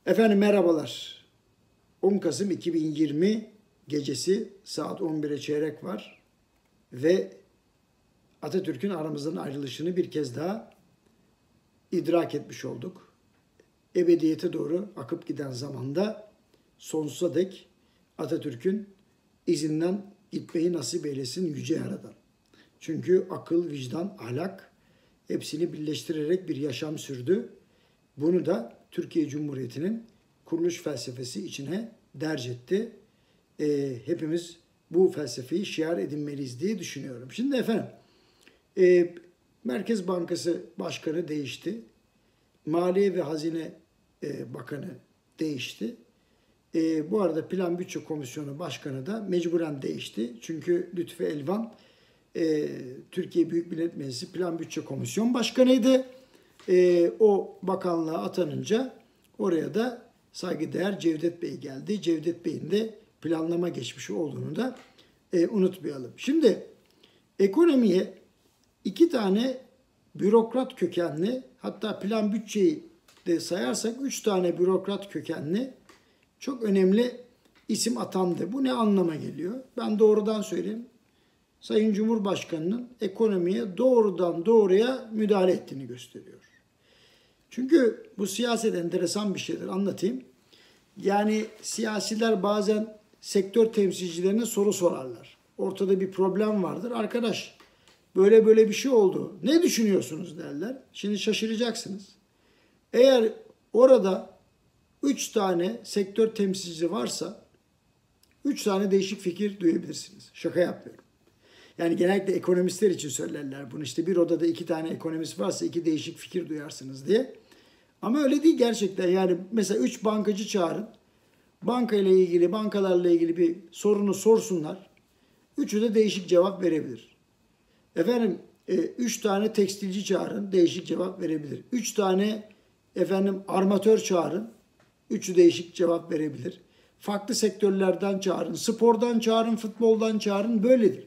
Efendim merhabalar. 10 Kasım 2020 gecesi saat 11'e çeyrek var ve Atatürk'ün aramızdan ayrılışını bir kez daha idrak etmiş olduk. Ebediyete doğru akıp giden zamanda sonsuza dek Atatürk'ün izinden gitmeyi nasip eylesin Yüce Yaradan. Çünkü akıl, vicdan, ahlak hepsini birleştirerek bir yaşam sürdü. Bunu da Türkiye Cumhuriyeti'nin kuruluş felsefesi içine derc etti. Hepimiz bu felsefeyi şiar edinmeliyiz diye düşünüyorum. Şimdi efendim, Merkez Bankası Başkanı değişti. Maliye ve Hazine Bakanı değişti. Bu arada Plan Bütçe Komisyonu Başkanı da mecburen değişti. Çünkü Lütfü Elvan Türkiye Büyük Millet Meclisi Plan Bütçe Komisyon Başkanıydı. O bakanlığa atanınca oraya da saygıdeğer Cevdet Bey geldi. Cevdet Bey'in de planlama geçmişi olduğunu da unutmayalım. Şimdi ekonomiye iki tane bürokrat kökenli, hatta plan bütçeyi de sayarsak 3 tane bürokrat kökenli çok önemli isim atandı. Bu ne anlama geliyor? Ben doğrudan söyleyeyim. Sayın Cumhurbaşkanı'nın ekonomiye doğrudan doğruya müdahale ettiğini gösteriyor. Çünkü bu siyaset enteresan bir şeydir, anlatayım. Yani siyasiler bazen sektör temsilcilerine soru sorarlar. Ortada bir problem vardır. Arkadaş böyle bir şey oldu. Ne düşünüyorsunuz derler. Şimdi şaşıracaksınız. Eğer orada 3 tane sektör temsilcisi varsa 3 tane değişik fikir duyabilirsiniz. Şaka yapmıyorum. Yani genellikle ekonomistler için söylerler bunu. İşte bir odada 2 tane ekonomist varsa 2 değişik fikir duyarsınız diye. Ama öyle değil gerçekten. Yani mesela 3 bankacı çağırın. Bankalarla ilgili bir sorunu sorsunlar. Üçü de değişik cevap verebilir. Efendim 3 tane tekstilci çağırın, değişik cevap verebilir. 3 tane armatör çağırın, üçü değişik cevap verebilir. Farklı sektörlerden çağırın, spordan çağırın, futboldan çağırın, böyledir.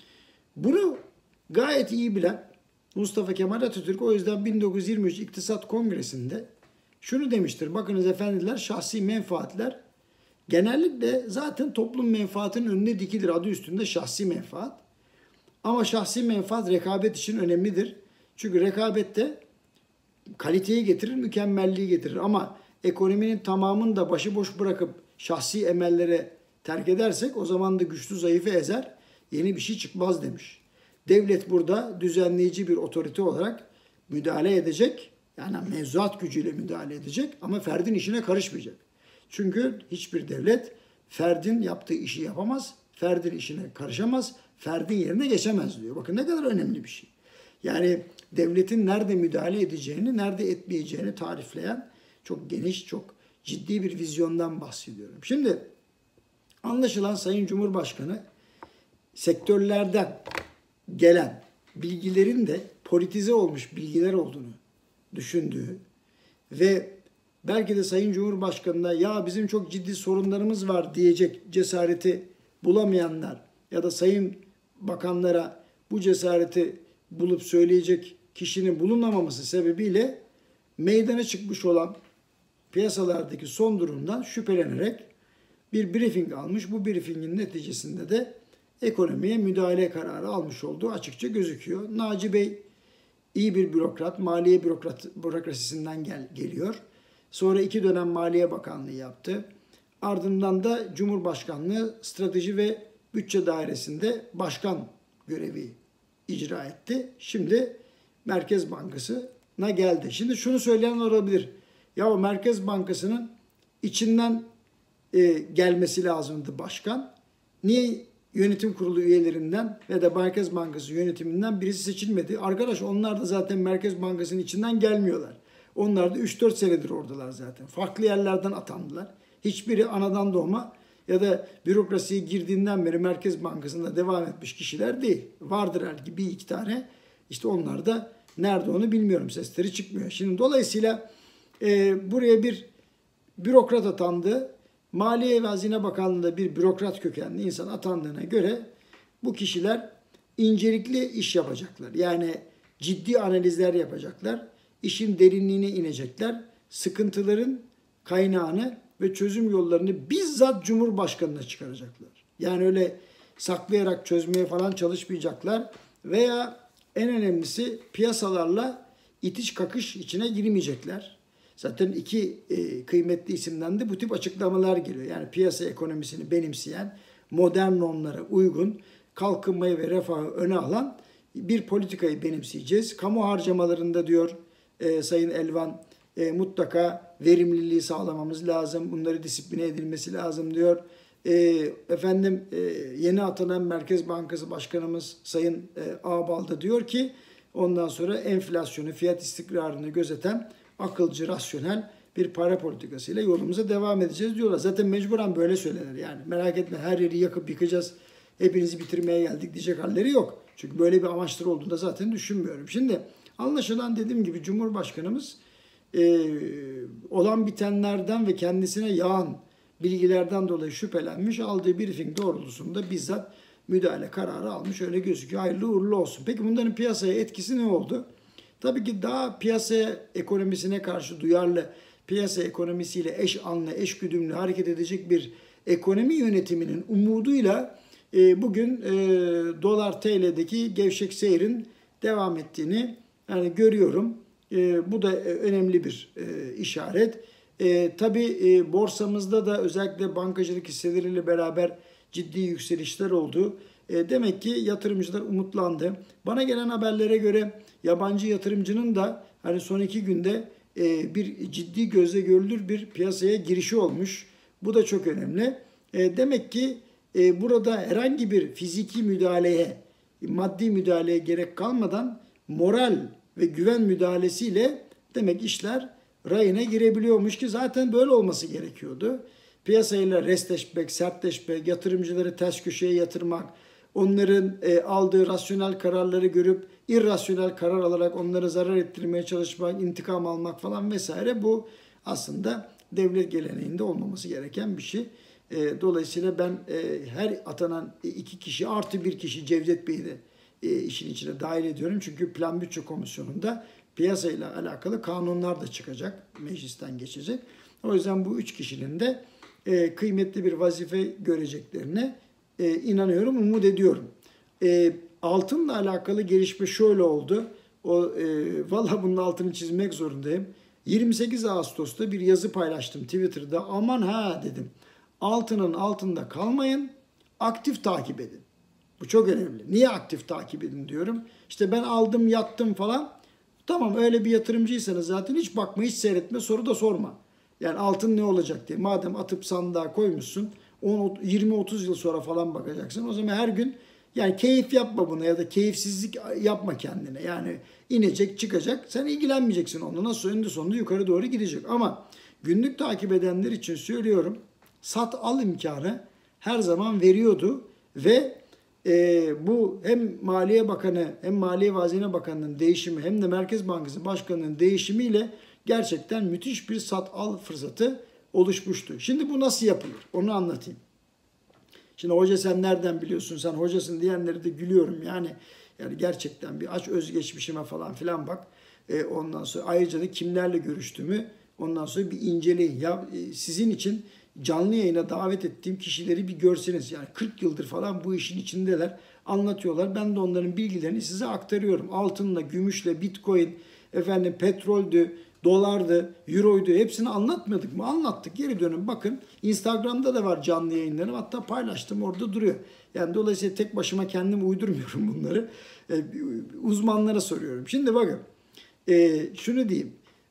Bunu gayet iyi bilen Mustafa Kemal Atatürk o yüzden 1923 İktisat Kongresi'nde şunu demiştir. Bakınız efendiler, şahsi menfaatler genellikle zaten toplum menfaatinin önüne dikilir. Adı üstünde şahsi menfaat. Ama şahsi menfaat rekabet için önemlidir. Çünkü rekabette kaliteyi getirir, mükemmelliği getirir. Ama ekonominin tamamını da başıboş bırakıp şahsi emellere terk edersek o zaman da güçlü zayıfı ezer, yeni bir şey çıkmaz demiş. Devlet burada düzenleyici bir otorite olarak müdahale edecek. Yani mevzuat gücüyle müdahale edecek ama ferdin işine karışmayacak. Çünkü hiçbir devlet ferdin yaptığı işi yapamaz, ferdin işine karışamaz, ferdin yerine geçemez diyor. Bakın ne kadar önemli bir şey. Yani devletin nerede müdahale edeceğini, nerede etmeyeceğini tarifleyen çok geniş, çok ciddi bir vizyondan bahsediyorum. Şimdi anlaşılan Sayın Cumhurbaşkanı sektörlerden gelen bilgilerin de politize olmuş bilgiler olduğunu düşündüğü ve belki de Sayın Cumhurbaşkanı'na ya bizim çok ciddi sorunlarımız var diyecek cesareti bulamayanlar ya da Sayın Bakanlara bu cesareti bulup söyleyecek kişinin bulunamaması sebebiyle meydana çıkmış olan piyasalardaki son durumdan şüphelenerek bir briefing almış. Bu briefingin neticesinde de ekonomiye müdahale kararı almış olduğu açıkça gözüküyor. Naci Bey iyi bir bürokrat, maliye bürokrasisinden geliyor. Sonra 2 dönem Maliye Bakanlığı yaptı. Ardından da Cumhurbaşkanlığı Strateji ve Bütçe Dairesi'nde başkan görevi icra etti. Şimdi Merkez Bankası'na geldi. Şimdi şunu söyleyen olabilir. Ya o Merkez Bankası'nın içinden gelmesi lazımdı başkan. Niye yönetim kurulu üyelerinden ve de Merkez Bankası yönetiminden birisi seçilmedi? Arkadaş onlar da zaten Merkez Bankası'nın içinden gelmiyorlar. Onlar da 3-4 senedir oradalar zaten. Farklı yerlerden atandılar. Hiçbiri anadan doğma ya da bürokrasiye girdiğinden beri Merkez Bankası'nda devam etmiş kişiler değil. Vardır belki 1-2 tane. İşte onlar da nerede onu bilmiyorum. Sesleri çıkmıyor. Şimdi dolayısıyla buraya bir bürokrat atandı. Maliye ve Hazine Bakanlığı'nda bir bürokrat kökenli insan atandığına göre bu kişiler incelikli iş yapacaklar. Yani ciddi analizler yapacaklar. İşin derinliğine inecekler. Sıkıntıların kaynağını ve çözüm yollarını bizzat Cumhurbaşkanı'na çıkaracaklar. Yani öyle saklayarak çözmeye falan çalışmayacaklar veya en önemlisi piyasalarla itiş kakış içine girmeyecekler. Zaten iki kıymetli isimden de bu tip açıklamalar geliyor. Yani piyasa ekonomisini benimseyen, modern normlara uygun, kalkınmayı ve refahı öne alan bir politikayı benimseyeceğiz. Kamu harcamalarında diyor Sayın Elvan mutlaka verimliliği sağlamamız lazım. Bunları disipline edilmesi lazım diyor. Yeni atanan Merkez Bankası Başkanımız Sayın Ağbal da diyor ki ondan sonra enflasyonu, fiyat istikrarını gözeten akılcı, rasyonel bir para politikasıyla yolumuza devam edeceğiz diyorlar. Zaten mecburen böyle söylenir yani. Merak etme her yeri yakıp yıkacağız, hepinizi bitirmeye geldik diyecek halleri yok. Çünkü böyle bir amaçları olduğunu da zaten düşünmüyorum. Şimdi anlaşılan dediğim gibi Cumhurbaşkanımız olan bitenlerden ve kendisine yağan bilgilerden dolayı şüphelenmiş, aldığı briefing doğrultusunda bizzat müdahale kararı almış. Öyle gözüküyor. Hayırlı uğurlu olsun. Peki bunların piyasaya etkisi ne oldu? Tabii ki daha piyasaya ekonomisine karşı duyarlı, piyasa ekonomisiyle eş anlı, eş güdümlü hareket edecek bir ekonomi yönetiminin umuduyla bugün dolar TL'deki gevşek seyrin devam ettiğini yani görüyorum. Bu da önemli bir işaret. Tabii borsamızda da özellikle bankacılık hisseleriyle beraber ciddi yükselişler oldu. Demek ki yatırımcılar umutlandı. Bana gelen haberlere göre yabancı yatırımcının da hani son 2 günde bir ciddi gözle görülür bir piyasaya girişi olmuş. Bu da çok önemli. Demek ki burada herhangi bir fiziki müdahaleye, maddi müdahaleye gerek kalmadan moral ve güven müdahalesiyle demek işler rayına girebiliyormuş ki zaten böyle olması gerekiyordu. Piyasayla restleşmek, sertleşmek, yatırımcıları ters köşeye yatırmak, onların aldığı rasyonel kararları görüp irrasyonel karar alarak onları zarar ettirmeye çalışmak, intikam almak falan vesaire bu aslında devlet geleneğinde olmaması gereken bir şey. Dolayısıyla ben her atanan 2 kişi artı 1 kişi Cevdet Bey'i de işin içine dahil ediyorum. Çünkü Plan Bütçe Komisyonu'nda piyasayla alakalı kanunlar da çıkacak, meclisten geçecek. O yüzden bu 3 kişinin de kıymetli bir vazife göreceklerine inanıyorum, umut ediyorum. Altınla alakalı gelişme şöyle oldu. Valla bunun altını çizmek zorundayım. 28 Ağustos'ta bir yazı paylaştım Twitter'da. Aman ha dedim. Altının altında kalmayın, aktif takip edin. Bu çok önemli. Niye aktif takip edin diyorum. İşte ben aldım, yattım falan. Tamam öyle bir yatırımcıysanız zaten hiç bakma, hiç seyretme, soru da sorma. Yani altın ne olacak diye. Madem atıp sandığa koymuşsun, 20-30 yıl sonra falan bakacaksın. O zaman her gün yani keyif yapma buna ya da keyifsizlik yapma kendine. Yani inecek, çıkacak. Sen ilgilenmeyeceksin onunla. Nasıl önünde sonunda yukarı doğru gidecek. Ama günlük takip edenler için söylüyorum. Sat al imkanı her zaman veriyordu ve bu hem Maliye Bakanı hem Maliye ve Hazine Bakanı'nın değişimi hem de Merkez Bankası Başkanı'nın değişimiyle gerçekten müthiş bir sat al fırsatı oluşmuştu. Şimdi bu nasıl yapılır? Onu anlatayım. Şimdi hoca sen nereden biliyorsun? Sen hocasın diyenleri de gülüyorum. Yani gerçekten bir aç özgeçmişime falan filan bak. Ondan sonra ayrıca da kimlerle görüştüğümü ondan sonra bir inceleyin. Ya sizin için canlı yayına davet ettiğim kişileri bir görseniz. Yani 40 yıldır falan bu işin içindeler. Anlatıyorlar. Ben de onların bilgilerini size aktarıyorum. Altınla, gümüşle, bitcoin, petroldü, dolardı, euroydu hepsini anlatmadık mı? Anlattık. Geri dönün bakın. Instagram'da da var canlı yayınlarım. Hatta paylaştım orada duruyor. Yani dolayısıyla tek başıma kendim uydurmuyorum bunları. Uzmanlara soruyorum. Şimdi bakın. Şunu diyeyim.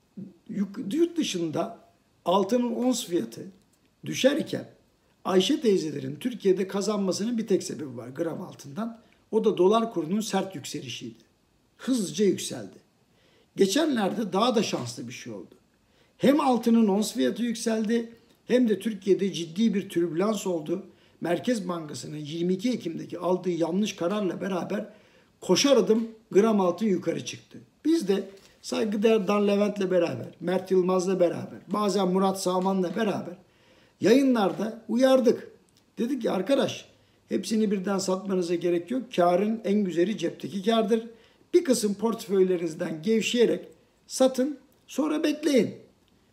Yurt dışında altının ons fiyatı düşerken Ayşe teyzelerin Türkiye'de kazanmasının bir tek sebebi var gram altından. O da dolar kurunun sert yükselişiydi. Hızlıca yükseldi. Geçenlerde daha da şanslı bir şey oldu. Hem altının ons fiyatı yükseldi hem de Türkiye'de ciddi bir türbülans oldu. Merkez Bankası'nın 22 Ekim'deki aldığı yanlış kararla beraber koşar adım gram altın yukarı çıktı. Biz de saygıdeğer Dan Levent'le beraber, Mert Yılmaz'la beraber, bazen Murat Sağman'la beraber yayınlarda uyardık. Dedik ki arkadaş hepsini birden satmanıza gerek yok. Kârın en güzeli cepteki kârdır. Bir kısım portföylerinizden gevşeyerek satın sonra bekleyin.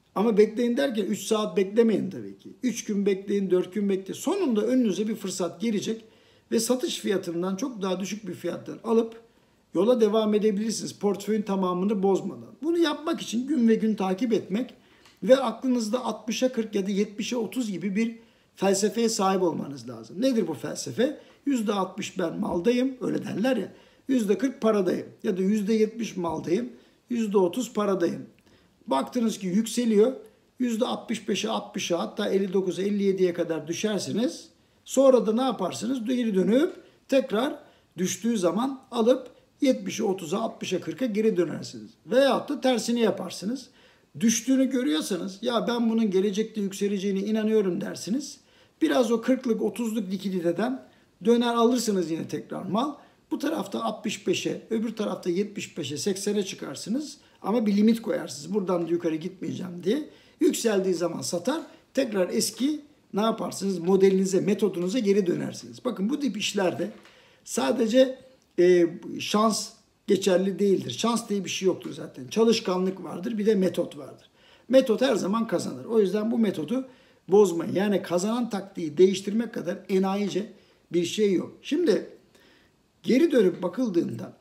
Ama bekleyin derken 3 saat beklemeyin tabii ki. 3 gün bekleyin, 4 gün bekleyin. Sonunda önünüze bir fırsat gelecek ve satış fiyatından çok daha düşük bir fiyattan alıp yola devam edebilirsiniz. Portföyün tamamını bozmadan. Bunu yapmak için gün ve gün takip etmek ve aklınızda 60'a 40 ya da 70'e 30 gibi bir felsefeye sahip olmanız lazım. Nedir bu felsefe? %60 ben maldayım, öyle derler ya. %40 paradayım ya da %70 maldayım, %30 paradayım. Baktınız ki yükseliyor, %65'e 60'a hatta 59'a 57'ye kadar düşersiniz. Sonra da ne yaparsınız? Geri dönüp tekrar düştüğü zaman alıp 70'e 30'a 60'a 40'a geri dönersiniz. Veyahut da tersini yaparsınız. Düştüğünü görüyorsanız ya ben bunun gelecekte yükseleceğine inanıyorum dersiniz. Biraz o 40'lık 30'luk likiditeden döner alırsınız yine tekrar mal. Bu tarafta 65'e, öbür tarafta 75'e, 80'e çıkarsınız. Ama bir limit koyarsınız. Buradan da yukarı gitmeyeceğim diye. Yükseldiği zaman satar. Tekrar eski ne yaparsınız? Modelinize, metodunuza geri dönersiniz. Bakın bu tip işlerde sadece şans geçerli değildir. Şans diye bir şey yoktur zaten. Çalışkanlık vardır, bir de metot vardır. Metot her zaman kazanır. O yüzden bu metodu bozmayın. Yani kazanan taktiği değiştirmek kadar enayice bir şey yok. Şimdi geri dönüp bakıldığında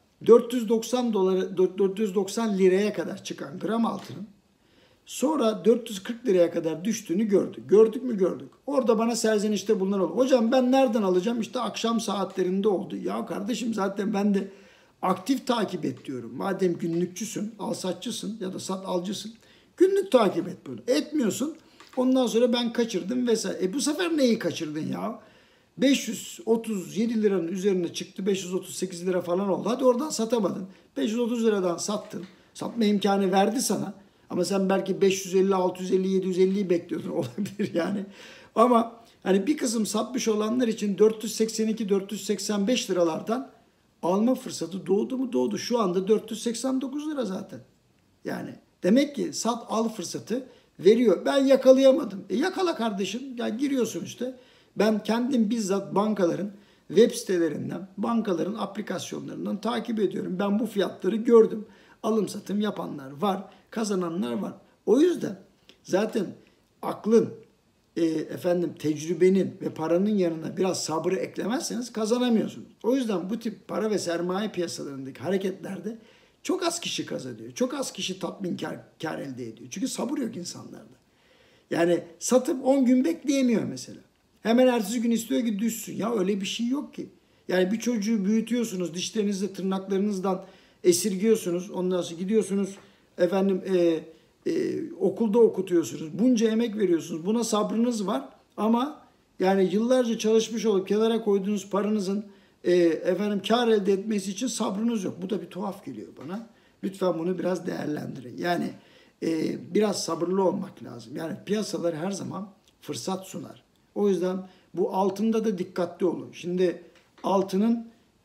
490 liraya kadar çıkan gram altının sonra 440 liraya kadar düştüğünü gördük. Gördük mü gördük. Orada bana serzenişte bulunan oldu. Hocam ben nereden alacağım? İşte akşam saatlerinde oldu. Ya kardeşim zaten ben de aktif takip et diyorum. Madem günlükçüsün, alsatçısın ya da sat alcısın. Günlük takip et bunu. Etmiyorsun. Ondan sonra ben kaçırdım vesaire. Bu sefer neyi kaçırdın ya? 537 liranın üzerine çıktı. 538 lira falan oldu. Hadi oradan satamadın. 530 liradan sattın. Satma imkanı verdi sana. Ama sen belki 550, 650, 750'yi bekliyordun. Olabilir yani. Ama hani bir kısım satmış olanlar için 482, 485 liralardan alma fırsatı doğdu mu doğdu. Şu anda 489 lira zaten. Yani demek ki sat al fırsatı veriyor. Ben yakalayamadım. Yakala kardeşim. Ya giriyorsun işte. Ben kendim bizzat bankaların web sitelerinden, bankaların aplikasyonlarından takip ediyorum. Ben bu fiyatları gördüm. Alım satım yapanlar var, kazananlar var. O yüzden zaten aklın, tecrübenin ve paranın yanına biraz sabrı eklemezseniz kazanamıyorsunuz. O yüzden bu tip para ve sermaye piyasalarındaki hareketlerde çok az kişi kazanıyor. Çok az kişi kar elde ediyor. Çünkü sabır yok insanlarda. Yani satıp 10 gün bekleyemiyor mesela. Hemen ertesi gün istiyor ki düşsün. Ya öyle bir şey yok ki. Yani bir çocuğu büyütüyorsunuz, dişlerinizle, tırnaklarınızdan esirgiyorsunuz. Ondan sonra gidiyorsunuz okulda okutuyorsunuz. Bunca emek veriyorsunuz. Buna sabrınız var ama yani yıllarca çalışmış olup kenara koyduğunuz paranızın kar elde etmesi için sabrınız yok. Bu da bir tuhaf geliyor bana. Lütfen bunu biraz değerlendirin. Yani biraz sabırlı olmak lazım. Yani piyasalar her zaman fırsat sunar. O yüzden bu altında da dikkatli olun. Şimdi altının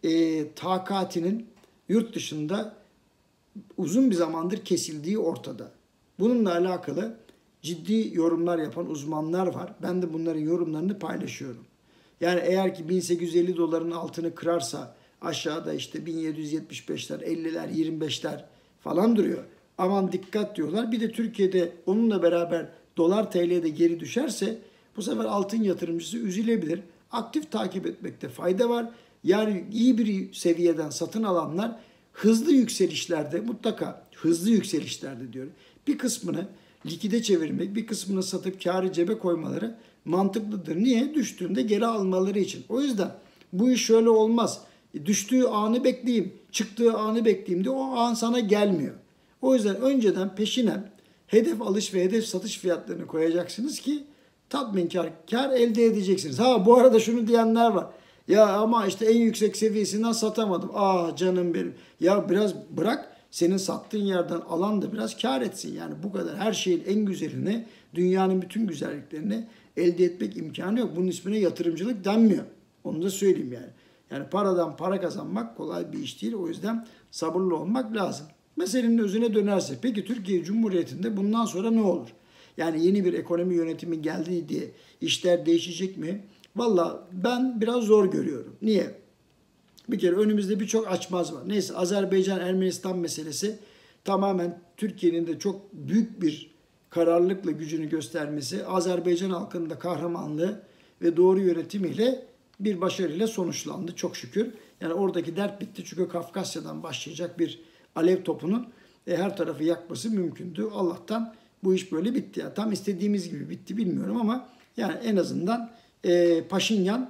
takatinin yurt dışında uzun bir zamandır kesildiği ortada. Bununla alakalı ciddi yorumlar yapan uzmanlar var. Ben de bunların yorumlarını paylaşıyorum. Yani eğer ki 1850 doların altını kırarsa aşağıda işte 1775'ler, 50'ler, 25'ler falan duruyor. Aman dikkat diyorlar. Bir de Türkiye'de onunla beraber dolar TL'de geri düşerse bu sefer altın yatırımcısı üzülebilir. Aktif takip etmekte fayda var. Yani iyi bir seviyeden satın alanlar hızlı yükselişlerde mutlaka hızlı yükselişlerde diyorum. Bir kısmını likide çevirmek, bir kısmını satıp kârı cebe koymaları mantıklıdır. Niye? Düştüğünde geri almaları için. O yüzden bu iş şöyle olmaz. Düştüğü anı bekleyeyim, çıktığı anı bekleyeyim de o an sana gelmiyor. O yüzden önceden peşinen hedef alış ve hedef satış fiyatlarını koyacaksınız ki tatminkar kar elde edeceksiniz. Ha bu arada şunu diyenler var. Ya ama işte en yüksek seviyesinden satamadım. Ah canım benim. Ya biraz bırak senin sattığın yerden alan da biraz kar etsin. Yani bu kadar her şeyin en güzelini, dünyanın bütün güzelliklerini elde etmek imkanı yok. Bunun ismine yatırımcılık denmiyor. Onu da söyleyeyim yani. Yani paradan para kazanmak kolay bir iş değil. O yüzden sabırlı olmak lazım. Meselenin özüne dönerse peki Türkiye Cumhuriyeti'nde bundan sonra ne olur? Yani yeni bir ekonomi yönetimi geldi diye işler değişecek mi? Valla ben biraz zor görüyorum. Niye? Bir kere önümüzde birçok açmaz var. Neyse Azerbaycan-Ermenistan meselesi tamamen Türkiye'nin de çok büyük bir kararlılıkla gücünü göstermesi, Azerbaycan halkının da kahramanlığı ve doğru yönetimiyle bir başarıyla sonuçlandı çok şükür. Yani oradaki dert bitti çünkü Kafkasya'dan başlayacak bir alev topunun her tarafı yakması mümkündü. Allah'tan bu iş böyle bitti. Yani tam istediğimiz gibi bitti bilmiyorum ama yani en azından Paşinyan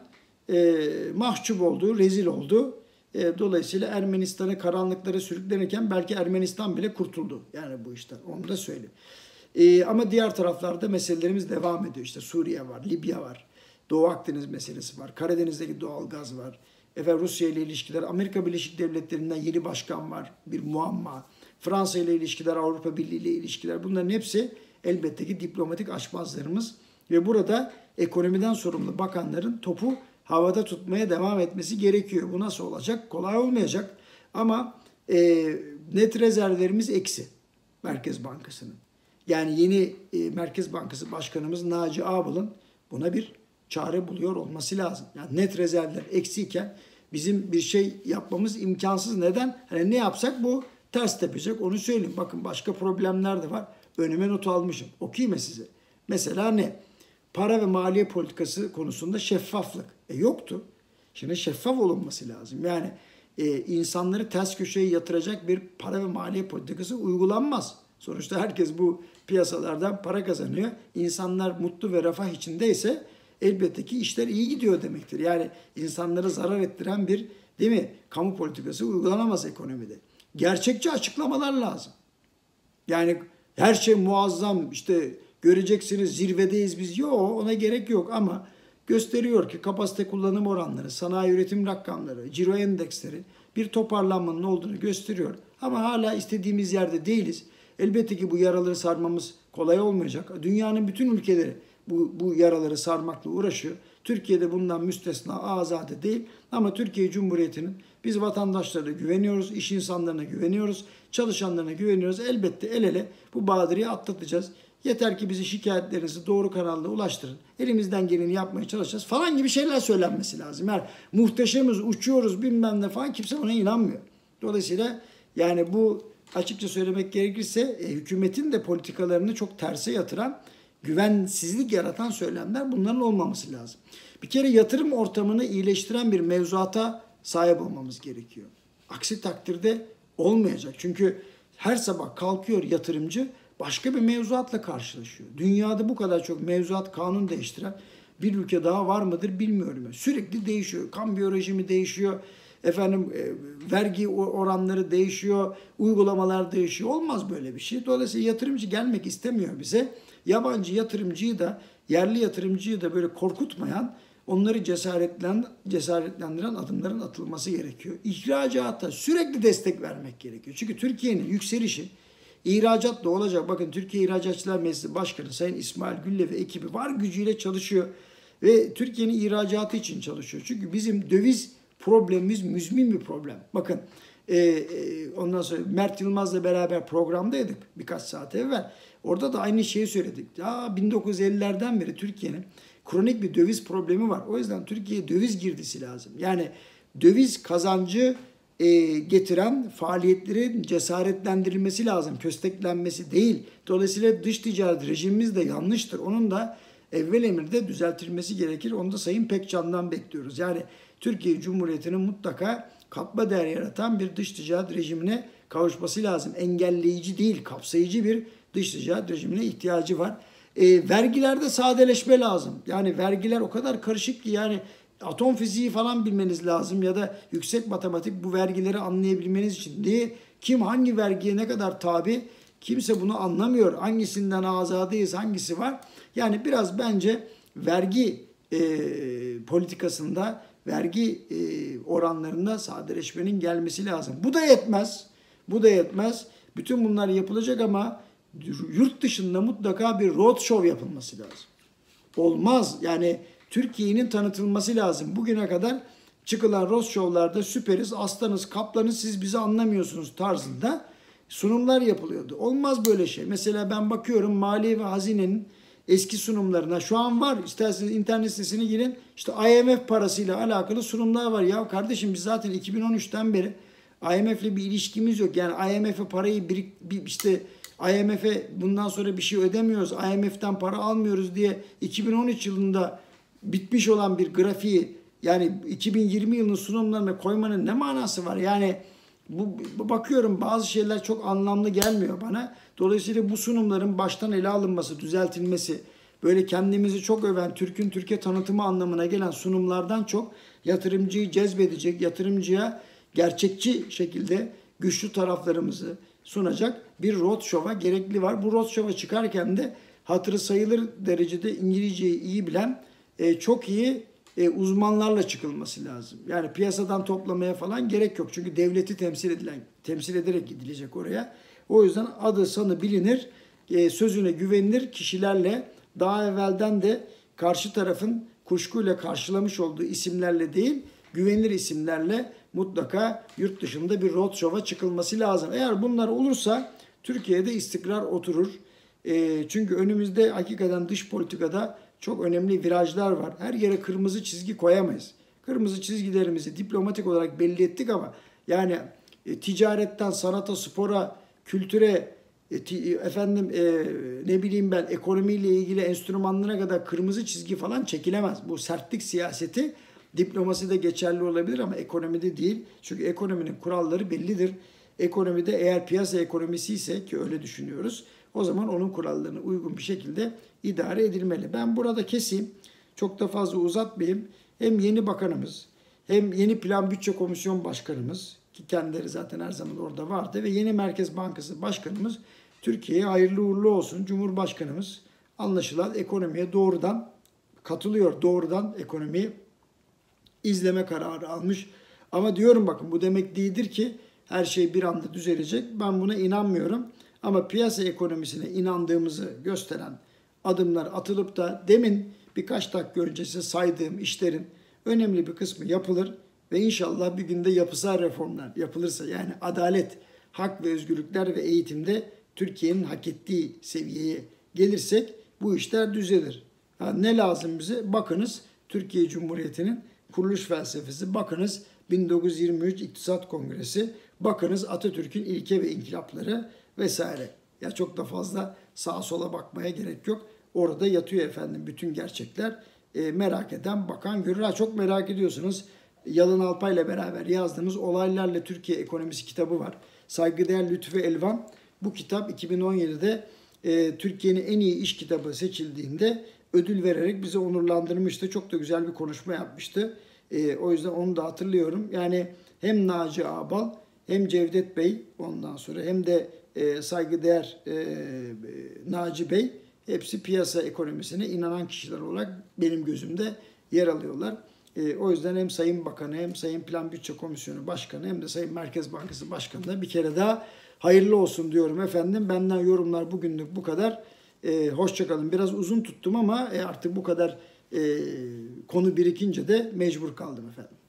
mahcup oldu, rezil oldu. Dolayısıyla Ermenistan'ı karanlıklara sürüklenirken belki Ermenistan bile kurtuldu. Yani bu işten. Onu da söyleyeyim. Ama diğer taraflarda meselelerimiz devam ediyor. İşte Suriye var, Libya var, Doğu Akdeniz meselesi var, Karadeniz'deki doğal gaz var. Rusya ile ilişkiler, Amerika Birleşik Devletleri'nden yeni başkan var, bir muamma. Fransa ile ilişkiler, Avrupa Birliği ile ilişkiler. Bunların hepsi elbette ki diplomatik aşmazlarımız. Ve burada ekonomiden sorumlu bakanların topu havada tutmaya devam etmesi gerekiyor. Bu nasıl olacak? Kolay olmayacak. Ama net rezervlerimiz eksi Merkez Bankası'nın. Yani yeni Merkez Bankası Başkanımız Naci Ağbal'ın buna bir çare buluyor olması lazım. Yani net rezervler eksiyken bizim bir şey yapmamız imkansız. Neden? Hani ne yapsak bu ters tepecek. Onu söyleyeyim. Bakın başka problemler de var. Önüme not almışım. Okuyayım mı size? Mesela ne? Para ve maliye politikası konusunda şeffaflık. Yoktu. Şimdi şeffaf olunması lazım. Yani insanları ters köşeye yatıracak bir para ve maliye politikası uygulanmaz. Sonuçta herkes bu piyasalardan para kazanıyor. İnsanlar mutlu ve refah içindeyse elbette ki işler iyi gidiyor demektir. Yani insanları zarar ettiren bir, değil mi, kamu politikası uygulanamaz ekonomide. Gerçekçi açıklamalar lazım. Yani her şey muazzam, işte göreceksiniz zirvedeyiz biz. Yok, ona gerek yok ama gösteriyor ki kapasite kullanım oranları, sanayi üretim rakamları, ciro endeksleri bir toparlanmanın olduğunu gösteriyor. Ama hala istediğimiz yerde değiliz. Elbette ki bu yaraları sarmamız kolay olmayacak. Dünyanın bütün ülkeleri bu yaraları sarmakla uğraşıyor. Türkiye'de bundan müstesna, azade değil. Ama Türkiye Cumhuriyeti'nin biz vatandaşlarına güveniyoruz, iş insanlarına güveniyoruz, çalışanlarına güveniyoruz. Elbette el ele bu badireyi atlatacağız. Yeter ki bizi şikayetlerinizi doğru kanalda ulaştırın. Elimizden geleni yapmaya çalışacağız falan gibi şeyler söylenmesi lazım. Yani muhteşemiz, uçuyoruz bilmem ne falan, kimse ona inanmıyor. Dolayısıyla yani bu açıkça söylemek gerekirse hükümetin de politikalarını çok terse yatıran, güvensizlik yaratan söylemler, bunların olmaması lazım. Bir kere yatırım ortamını iyileştiren bir mevzuata sahip olmamız gerekiyor. Aksi takdirde olmayacak. Çünkü her sabah kalkıyor yatırımcı, başka bir mevzuatla karşılaşıyor. Dünyada bu kadar çok mevzuat, kanun değiştiren bir ülke daha var mıdır bilmiyorum. Sürekli değişiyor. Kambiyo rejimi değişiyor. Vergi oranları değişiyor. Uygulamalar değişiyor. Olmaz böyle bir şey. Dolayısıyla yatırımcı gelmek istemiyor bize. Yabancı yatırımcıyı da, yerli yatırımcıyı da böyle korkutmayan, onları cesaretlendiren adımların atılması gerekiyor. İhracata sürekli destek vermek gerekiyor. Çünkü Türkiye'nin yükselişi İhracatla olacak. Bakın Türkiye İhracatçılar Meclisi Başkanı Sayın İsmail Gülle ve ekibi var gücüyle çalışıyor. Ve Türkiye'nin ihracatı için çalışıyor. Çünkü bizim döviz problemimiz müzmin bir problem. Bakın ondan sonra Mert Yılmaz'la beraber programdaydık birkaç saat evvel. Orada da aynı şeyi söyledik. 1950'lerden beri Türkiye'nin kronik bir döviz problemi var. O yüzden Türkiye'ye döviz girdisi lazım. Yani döviz kazancı getiren faaliyetlerin cesaretlendirilmesi lazım. Kösteklenmesi değil. Dolayısıyla dış ticaret rejimimiz de yanlıştır. Onun da evvel emirde düzeltilmesi gerekir. Onu da Sayın Pekcan'dan bekliyoruz. Yani Türkiye Cumhuriyeti'nin mutlaka katma değer yaratan bir dış ticaret rejimine kavuşması lazım. Engelleyici değil, kapsayıcı bir dış ticaret rejimine ihtiyacı var. Vergilerde sadeleşme lazım. Yani vergiler o kadar karışık ki yani atom fiziği falan bilmeniz lazım ya da yüksek matematik bu vergileri anlayabilmeniz için. Diye kim hangi vergiye ne kadar tabi, kimse bunu anlamıyor. Hangisinden azadayız, hangisi var? Yani biraz bence vergi politikasında, vergi oranlarında sadeleşmenin gelmesi lazım. Bu da yetmez. Bu da yetmez. Bütün bunlar yapılacak ama yurt dışında mutlaka bir road show yapılması lazım. Olmaz. Yani Türkiye'nin tanıtılması lazım. Bugüne kadar çıkılan road show'larda süperiz, aslanız, kaplanız, siz bizi anlamıyorsunuz tarzında sunumlar yapılıyordu. Olmaz böyle şey. Mesela ben bakıyorum Maliye ve Hazine'nin eski sunumlarına. Şu an var. İsterseniz internet sitesine girin. İşte IMF parasıyla alakalı sunumlar var. Ya kardeşim biz zaten 2013'ten beri IMF'le bir ilişkimiz yok. Yani IMF'e parayı işte IMF'e bundan sonra bir şey ödemiyoruz, IMF'den para almıyoruz diye 2013 yılında bitmiş olan bir grafiği yani 2020 yılının sunumlarına koymanın ne manası var? Yani bakıyorum bazı şeyler çok anlamlı gelmiyor bana. Dolayısıyla bu sunumların baştan ele alınması, düzeltilmesi, böyle kendimizi çok öven, Türk'ün Türkiye tanıtımı anlamına gelen sunumlardan çok yatırımcıyı cezbedecek, yatırımcıya gerçekçi şekilde güçlü taraflarımızı sunacak bir roadshow'a gerekli var. Bu roadshow'a çıkarken de hatırı sayılır derecede İngilizceyi iyi bilen çok iyi uzmanlarla çıkılması lazım. Yani piyasadan toplamaya falan gerek yok. Çünkü devleti temsil ederek gidilecek oraya. O yüzden adı sanı bilinir, sözüne güvenilir kişilerle daha evvelden de karşı tarafın kuşkuyla karşılamış olduğu isimlerle değil, güvenilir isimlerle mutlaka yurt dışında bir roadshow'a çıkılması lazım. Eğer bunlar olursa Türkiye'de istikrar oturur. Çünkü önümüzde hakikaten dış politikada çok önemli virajlar var. Her yere kırmızı çizgi koyamayız. Kırmızı çizgilerimizi diplomatik olarak belli ettik ama yani ticaretten sanata, spora, kültüre, ne bileyim ben ekonomiyle ilgili enstrümanlara kadar kırmızı çizgi falan çekilemez. Bu sertlik siyaseti diplomaside geçerli olabilir ama ekonomide değil. Çünkü ekonominin kuralları bellidir. Ekonomide eğer piyasa ekonomisi ise ki öyle düşünüyoruz, o zaman onun kurallarına uygun bir şekilde idare edilmeli. Ben burada keseyim. Çok da fazla uzatmayayım. Hem yeni bakanımız hem yeni Plan Bütçe Komisyon Başkanımız ki kendileri zaten her zaman orada vardı ve yeni Merkez Bankası Başkanımız Türkiye'ye hayırlı uğurlu olsun. Cumhurbaşkanımız anlaşılan ekonomiye doğrudan katılıyor. Doğrudan ekonomiyi izleme kararı almış. Ama diyorum bakın bu demek değildir ki her şey bir anda düzelecek. Ben buna inanmıyorum. Ama piyasa ekonomisine inandığımızı gösteren adımlar atılıp da demin birkaç dakika öncesi saydığım işlerin önemli bir kısmı yapılır ve inşallah bir günde yapısal reformlar yapılırsa yani adalet, hak ve özgürlükler ve eğitimde Türkiye'nin hak ettiği seviyeye gelirsek bu işler düzelir. Ne lazım bize? Bakınız Türkiye Cumhuriyeti'nin kuruluş felsefesi, bakınız 1923 İktisat Kongresi, bakınız Atatürk'ün ilke ve inkılapları vesaire. Ya çok da fazla sağa sola bakmaya gerek yok. Orada yatıyor efendim bütün gerçekler. Merak eden bakan görür. Çok merak ediyorsunuz. Yalın Alpay'la beraber yazdığımız Olaylarla Türkiye Ekonomisi kitabı var. Saygıdeğer Lütfü Elvan. Bu kitap 2017'de Türkiye'nin en iyi iş kitabı seçildiğinde ödül vererek bizi onurlandırmıştı. Çok da güzel bir konuşma yapmıştı. O yüzden onu da hatırlıyorum. Yani hem Naci Ağbal hem Cevdet Bey ondan sonra hem de saygıdeğer Naci Bey hepsi piyasa ekonomisine inanan kişiler olarak benim gözümde yer alıyorlar. O yüzden hem Sayın Bakanı hem Sayın Plan Bütçe Komisyonu Başkanı hem de Sayın Merkez Bankası Başkanı'na bir kere daha hayırlı olsun diyorum efendim. Benden yorumlar bugünlük bu kadar. Hoşça kalın. Biraz uzun tuttum ama artık bu kadar konu birikince de mecbur kaldım efendim.